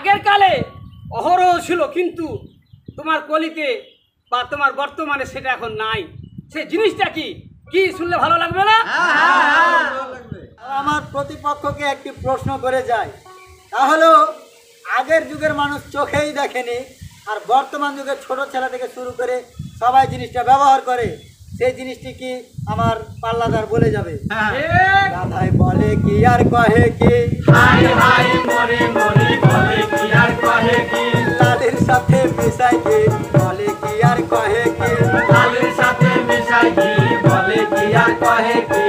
আগের কালে অহরহ ছিল, কিন্তু তোমার কলিতে বা তোমার বর্তমানে সেটা এখন নাই। সেই জিনিসটা কি কি শুনলে ভালো লাগবে না? আমার প্রতিপক্ষকে একটি প্রশ্ন করে যায়, তাহলে আগের যুগের মানুষ চোখেই দেখেনি, আর বর্তমান যুগের ছোট ছেলে থেকে শুরু করে সবাই জিনিসটা ব্যবহার করে, সেই জিনিসটি কি আমার পাল্লাদার বলে যাবে? রাধাই বলে কি আর কহে কি, লালের সাথে মিশাই কি, বলে কি আর কহে কি, লালের সাথে মিশাই কি, বলে কি আর কহে কি।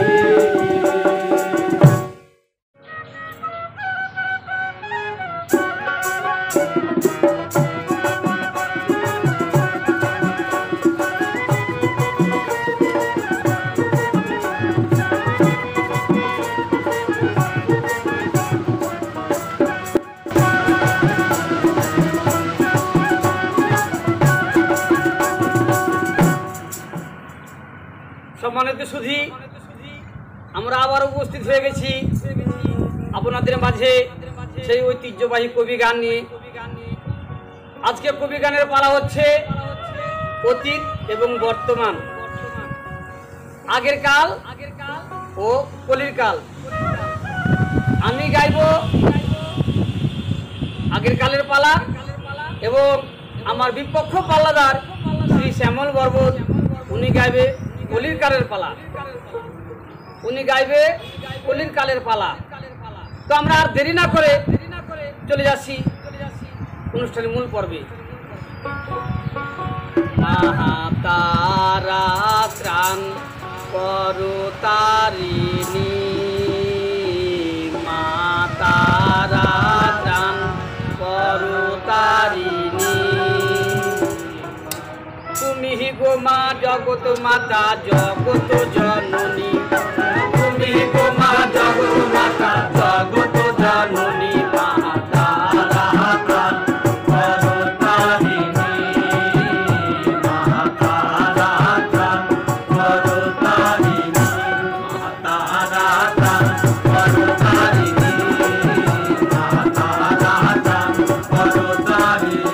সম্মানিত সুধী, আমরা আবার উপস্থিত হয়ে গেছি আপনাদের মাঝে সেই ঐতিহ্যবাহী কবি গান নিয়ে। আজকে কবি গানের পালা হচ্ছে অতীত এবং বর্তমান, আগের কাল ও কলির কাল। আমি গাইব আগের কালের পালা এবং আমার বিপক্ষ পাল্লাদার শ্রী শ্যামল বর্বত উনি গাইবে কলির কালের পালা, উনি গাইবে কলির কালের পালা। তো আমরা আর দেরি না করে চলে যাচ্ছি অনুষ্ঠানের মূল পর্বে। তারা ত্রাণ করো তারিণী, মা তারা ত্রাণ করো তারিণী, তুমি গো মা জগৎ মাতা জগৎ জননী, তুমি গো মা জগৎ মাতা জগৎ জননী, মা তারা ত্রাণ করো তারিণী, মা তারা ত্রাণ করো তারিণী, মা তারা ত্রাণ করো তারিণী, মা তারা ত্রাণ করো তারিণী।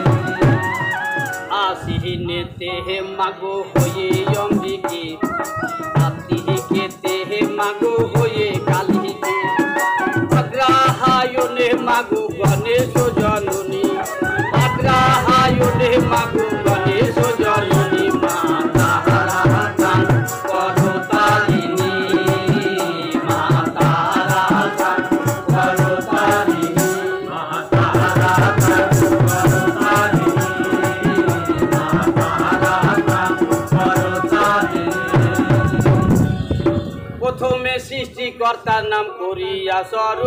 আসিনেতে মাগো হয়ে অম্বিকে, আতিকেতে মাগো হয়ে কালিকে, অগ্রাহায়নে মাগো গণেশ জননী, অগ্রাহায়নে মাগো গণেশ জননী, মা তারা ত্রাণ করো তারিণী, মা তারা ত্রাণ করো তারিণী, মা তারা ত্রাণ করো তারিণী, মা তারা ত্রাণ করো তারিণী। প্রথমে সৃষ্টিকর্তার নাম করিয়া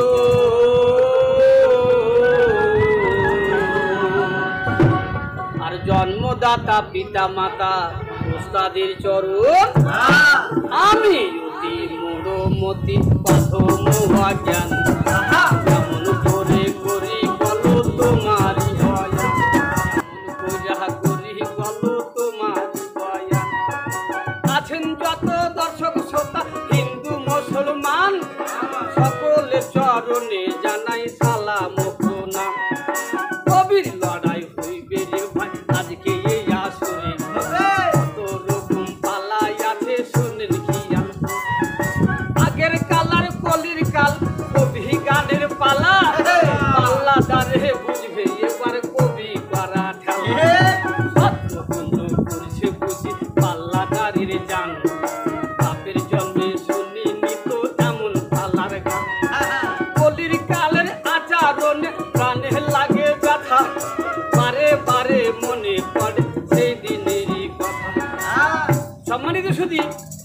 স্মরণ, আর জন্মদাতা পিতা মাতা উস্তাদের চরণ। আমি অতি মূঢ়মতি প্রথম অজ্ঞান, কেমন করে করি বলো তোমারি দয়া, পূজা করি বলো তোমারি দয়া। আছেন যত দর্শক শ্রোতা হিন্দু মুসলমান, সকলের চরণে জানাই সালাম প্রণাম। কবির লড়াই হইবে রে ভাই আজকে এই আসরে, কত রকম পালাই আছে শোনেন খিয়াল। আগের কাল আর কলির কাল কবি গানের পালা, পাল্লাদারে বুঝবে এবার কবি করা ঠেলা। সত্য বন্ধু করছে বুঝি পাল্লাদারের জান, বাপের জন্মে শুনি নিত এমন পালার গান। কলির কালের আচরণে প্রাণে লাগে ব্যথা, বারে বারে মনে পড়ে সেই দিনেরই কথা। সম্মানিত সুধী,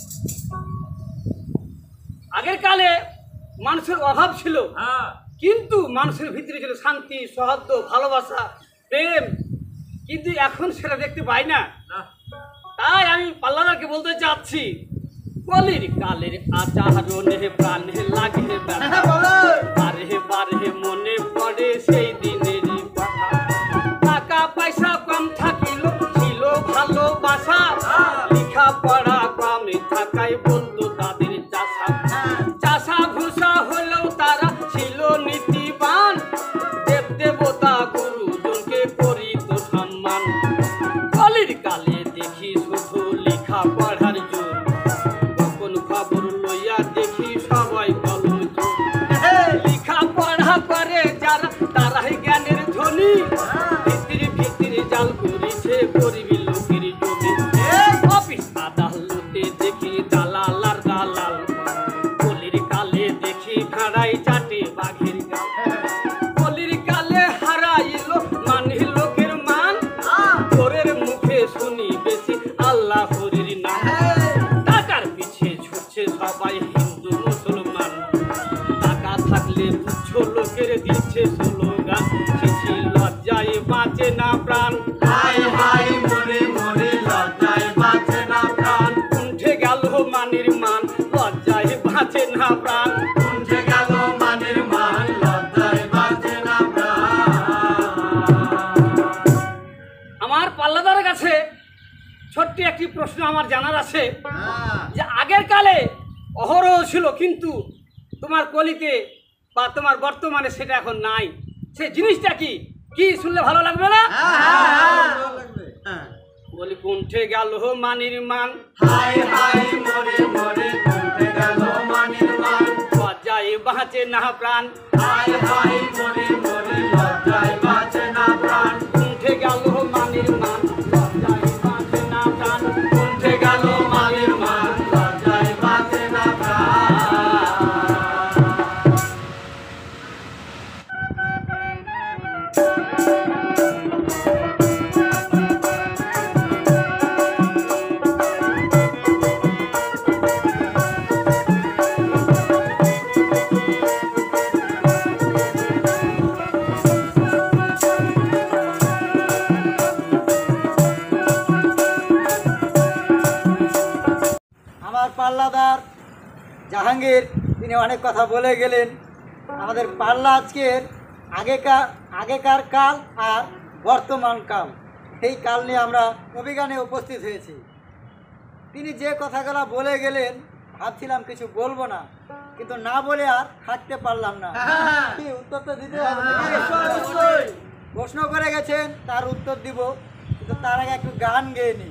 আগের কালে মানুষের অভাব ছিল, কিন্তু মানুষের ভিতরে ছিল শান্তি, সৌহার্দ্য, ভালোবাসা, প্রেম, কিন্তু এখন সেটা দেখতে পাই না। তাই আমি পাল্লাদারকে বলতে চাচ্ছি, কলির কালের আচরণে প্রাণে লাগে ব্যথা, বারে বারে মনে পড়ে সেই দিনেরই কথা। টাকা পয়সা কম থাকিল ছিল ভালোবাসা, লেখা পড়া কমে থাকায় বলতো তাদের চাষা। চাষা ভূষা হলেও তারা ছিল নীতিবান, দেব বাঁচে না প্রাণ হাই হাই মরে মরে লজ্জায় বাঁচে না প্রাণ উঠে গেল মানির মান লজ্জায় বাঁচে না প্রাণ উঠে গেল মানের মান লজ্জায় বাঁচে না প্রাণ আমার পাল্লাদারের কাছে ছোট্ট একটি প্রশ্ন আমার জানার আছে যে আগের কালে অহরহ ছিল কিন্তু তোমার কলিতে বা তোমার বর্তমানে সেটা এখন নাই সেই জিনিসটা কি কি শুনলে ভালো লাগবে না বলি কুণ্ঠে গেল মানির মান হাই হাই মরে মরে উঠে গেল মানের মান লজ্জায় বাঁচে না প্রাণ হাই হাই মরে মরে লজ্জায় বাঁচে না প্রাণ কুণ্ঠে গেল মানির মান লজ্জায় বাঁচে না প্রাণ উঠে গেল মানের মান লজ্জায় বাঁচে না প্রাণ আমার পাল্লাদার জাহাঙ্গীর তিনি অনেক কথা বলে গেলেন। আমাদের পাল্লা আজকের আগেকার কাল আর বর্তমান কাল, এই কাল নিয়ে আমরা অভিজ্ঞানে উপস্থিত হয়েছি। তিনি যে কথাগুলো বলে গেলেন ভাবছিলাম কিছু বলবো না, কিন্তু না বলে আর থাকতে পারলাম না। কি উত্তর তো দিতে হবে, প্রশ্ন করে গেছেন তার উত্তর দিব, কিন্তু তার আগে একটু গান গেয়ে নি।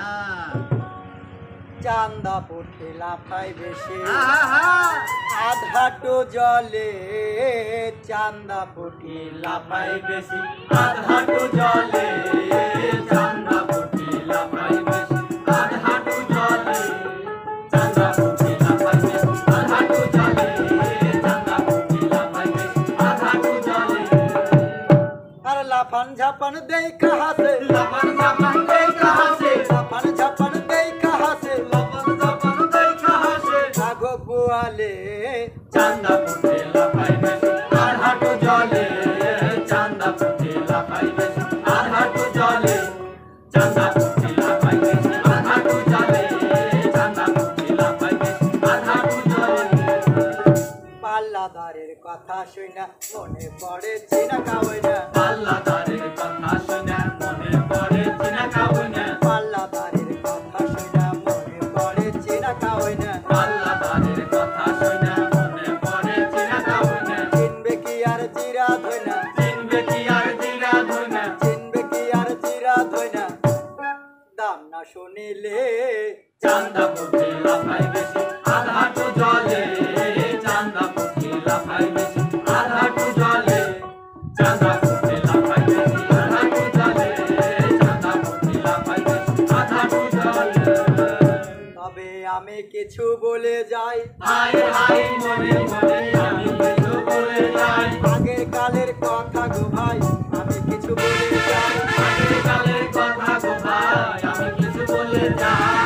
চান্দা পড়তে লাফাই বেশি আধাটো জলে, চান্দা পড়তে লাফাই বেশি আধাটু জলে চান্দা পুটি লাফাই বেশি আধাটু জলে চান্দা পুটি লাফাই বেশি আধাটু জলে চান্দা পুটি লাফাই বেশি আধাটু জলে আর লাফান ঝাপান দেই কাহাসে, লাফান ঝাপান দেই কাহাসে লাফান ঝাপান দেই কাহাসে, লাফান ঝাপান দেই কাহাসে রাঘব বোয়ালে চান্দা পুটি লাফাই বেশি আধাটু জলে চান্দা পুটি লাফাই বেশি আধাটু জলে চান্দা পুটি লাফাই বেশি আধাটু জলে চান্দা পুটি লাফাই বেশি আধাটু জলে পাল্লাদারের কথা শুনা মনে পড়ে চিনা কাওয়না, পাল্লাদারের কথা শুনে মনে পড়ে চিনা কাউনে পাল্লাদারের কথা শুনা মনে পড়ে চিনা কাওয়না। পাল্লাদারের কথা শুনে মনে পড়ে চিনা কাউনে চিনবে কি আর জিরা ধইনা, চিনবে কি আর জিরা ধইনা চিনবে কি আর জিরা ধইনা, দাম না শুনিলে চান্দা পুটি লাফাই বেশি আধাটু জলে চান্দা পুটি লাফাই বেশি আধাটু জলে চান্দা পুটি লাফাই বেশি আধাটু জলে চান্দা পুটি লাফাই বেশি আধাটু জলে তবে আমি কিছু বলে যাই, হাই হাই মনে মনে আমি কিছু বলে যাই আগের কালের কথা গো ভাই আমি কিছু বলে যাই, আগের কালের কথা গো ভাই আমি কিছু বলে যাই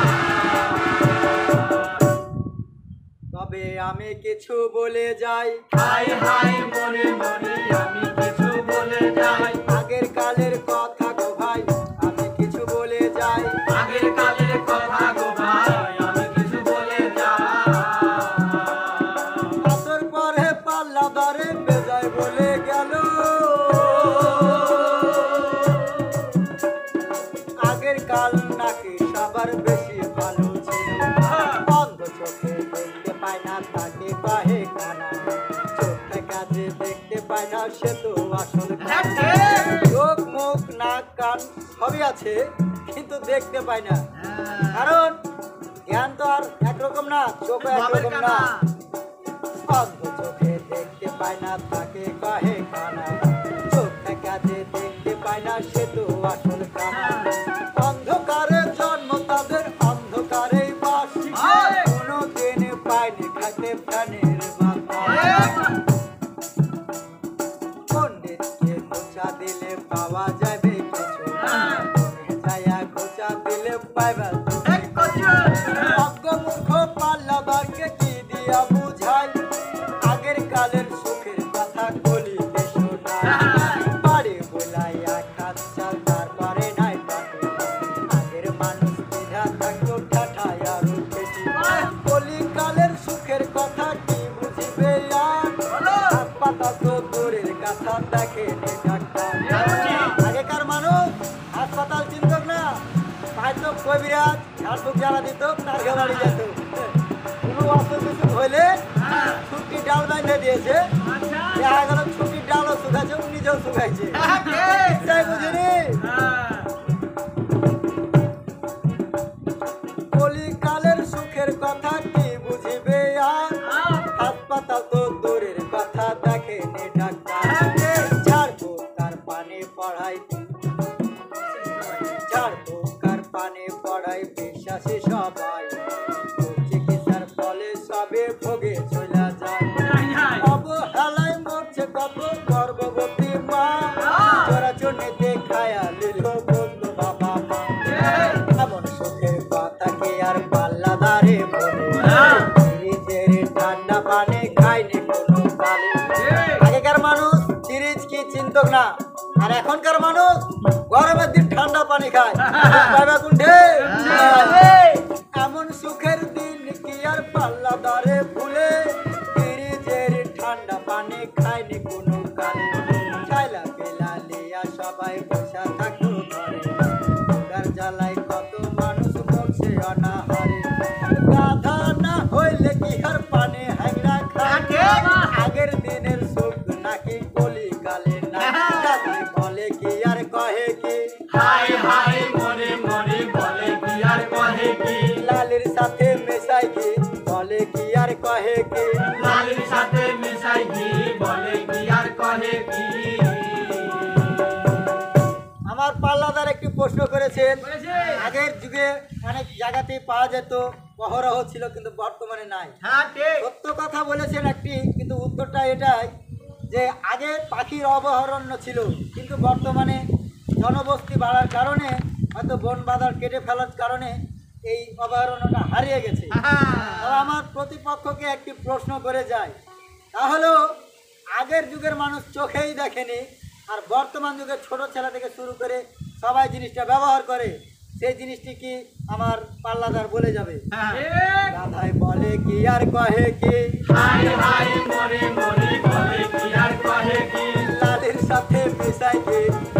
তবে আমি কিছু বলে যাই। হাই হাই মনে মনে আমি কিছু বলে যাই আগের কালের কথা গো ভাই আমি কিছু বলে যাই, আগের কালের কথা গো ভাই আমি কিছু বলে যাই আসর পরে পাল্লাদারে বেজায় বলে গেল, আগের কাল নাকি সবার বেশি ভালো ছিল, অন্ধ চোখে দেখতে পায় না তাকে পাহে কানা, চোখে কাজে দেখতে পায় না সে তো আসল কানা। চোখ মুখ নাক কান সবই আছে কিন্তু দেখতে পায় না, কারণ জ্ঞান তো আর একরকম না, চোখও একরকম না। অন্ধ চোখে দেখতে পায় না তাকে কাহে কানা, চোখে কাজে দেখতে পায় না সে তো আসল কানা। অন্ধকারে জন্ম তাদের অন্ধকারেই বাস, কোনোদিন পায়নি খাতে প্রাণের বাতাস। পণ্ডিতকে খোঁচা দিলে পাওয়া যাবে কিছু, যায়া খোঁচা দিলে পাইবা অজ্ঞমূর্খ পাল্লাদারকে কি দিয়া বুঝাই, আগের কালের সুখের কথা বলিতে শোনাই, বাড়ি বোলাইয়া খাত নে ডাক্তার। আগেকার মানুষ হাসপাতাল চিনত না, পাইতো কবিরাজ ঝাড়ফুঁক জ্বালা দিত, তার বাড়ি যেত। কোনো অসুখ বিসুখ হইলে ছুটির ডাল বাঁধে দিয়েছে, দেখা গেল ছুটির ডালও শুকাইছে, নিজেও শুকাইছে। তাই বুঝিনি কলিকালের সুখের কথা কি বুঝিবে আর, হাসপাতাল তো দূরের কথা দেখেনি ডাক্তার। ঝাড়ফুঁকার পানি পড়াই, ঝাড়ফুঁকার পানি পড়াই বিশ্বাসী সবাই, চিকিৎসার ফলে সবে ভোগে চলে যায়। অবহেলায় মরছে কত গর্ভবতী মা, চোরাচুরিতে খায়া লিল বন্ধু বাবা মা। এমন সুখের কথা কি আর পাল্লাদারে বলে, ফ্রিজের ঠান্ডা পানি খায়নি কোনো কালে। আগেকার মানুষ ফ্রিজ কি চিনত না, আর এখনকার মানুষ গরমের দিন ঠান্ডা পানি খায়। পাইবা কোনঠে? এমন সুখের দিন কি আর পাল্লাদারে ভুলে, ফ্রিজের ঠান্ডা পানি খায়নি কোনো কালে। চাইলা পেলা লিয়া সবাই বসা থাকতো ঘরে, সুগার জ্বালায় কত মানুষ মরছে অনাহারে। গাধা না হইলে কি আর পানি হ্যাংরা খায়, আগের দিনের সুখ নাকি কলিকালে না। দাদি বলে কি আর কহে কি, হাই হাই মরে মরে বলে কি আর কহে কি, লালের সাথে মেশাই কি বলে কি আর কহে কি, লালের সাথে মিশাই কি বলে কি আর কহে কি। আমার পাল্লাদার একটি প্রশ্ন করেছেন, আগের যুগে অনেক জায়গাতেই পাওয়া যেত, অহরহ ছিল, কিন্তু বর্তমানে নাই। সত্য কথা বলেছেন একটি, কিন্তু উত্তরটা এটাই যে আগে পাখির অভয়ারণ্য ছিল, কিন্তু বর্তমানে জনবস্তি বাড়ার কারণে, হয়তো বন বাঁধার কেটে ফেলার কারণে এই অভয়ারণ্যটা হারিয়ে গেছে। তবে আমার প্রতিপক্ষকে একটি প্রশ্ন করে যায়, তা হলো আগের যুগের মানুষ চোখেই দেখেনি, আর বর্তমান যুগের ছোট ছেলে থেকে শুরু করে সবাই জিনিসটা ব্যবহার করে, সেই জিনিসটি কি আমার পাল্লাদার বলে যাবে। গাধাই বলে কি আর কহে কি, হাই হাই মরে মরে বলে কি আর কহে কি, লালের সাথে মিশাই কি